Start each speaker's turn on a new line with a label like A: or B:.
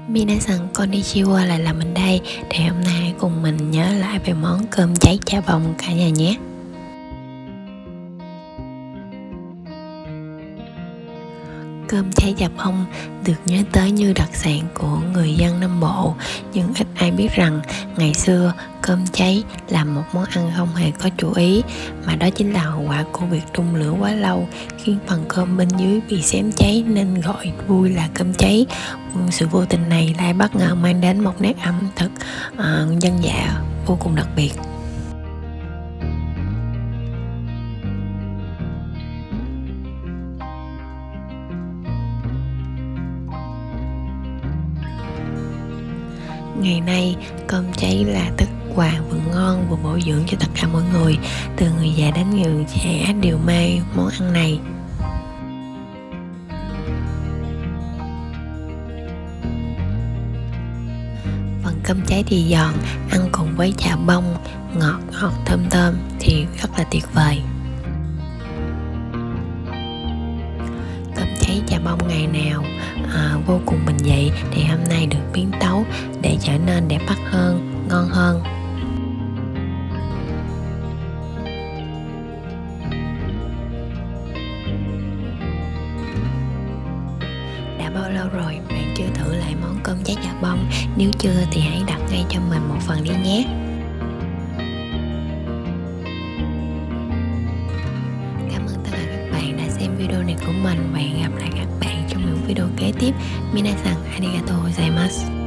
A: Minasan konnichiwa, lại là mình đây. Thì hôm nay hãy cùng mình nhớ lại về món cơm cháy chả bông cả nhà nhé. Cơm cháy chả bông được nhớ tới như đặc sản của người dân Nam Bộ, nhưng ít ai biết rằng ngày xưa cơm cháy là một món ăn không hề có chủ ý, mà đó chính là hậu quả của việc đun lửa quá lâu khiến phần cơm bên dưới bị xém cháy, nên gọi vui là cơm cháy. Sự vô tình này lại bất ngờ mang đến một nét ẩm thực dân dã vô cùng đặc biệt. Ngày nay, cơm cháy là thức quà vừa ngon vừa bổ dưỡng cho tất cả mọi người. Từ người già đến người trẻ đều mê món ăn này. Phần cơm cháy thì giòn, ăn cùng với chả bông ngọt ngọt thơm thơm thì rất là tuyệt vời. Cơm cháy chả bông ngày nào vô cùng bình dị, thì hôm nay được biến tấu để trở nên đẹp mắt hơn, ngon hơn. Đã bao lâu rồi bạn chưa thử lại món cơm cháy chả bông? Nếu chưa thì hãy đặt ngay cho mình một phần đi nhé. Cảm ơn tất cả các bạn đã xem video này của mình, và hẹn gặp lại các bạn trong những video kế tiếp. Minasan arigatou gozaimasu.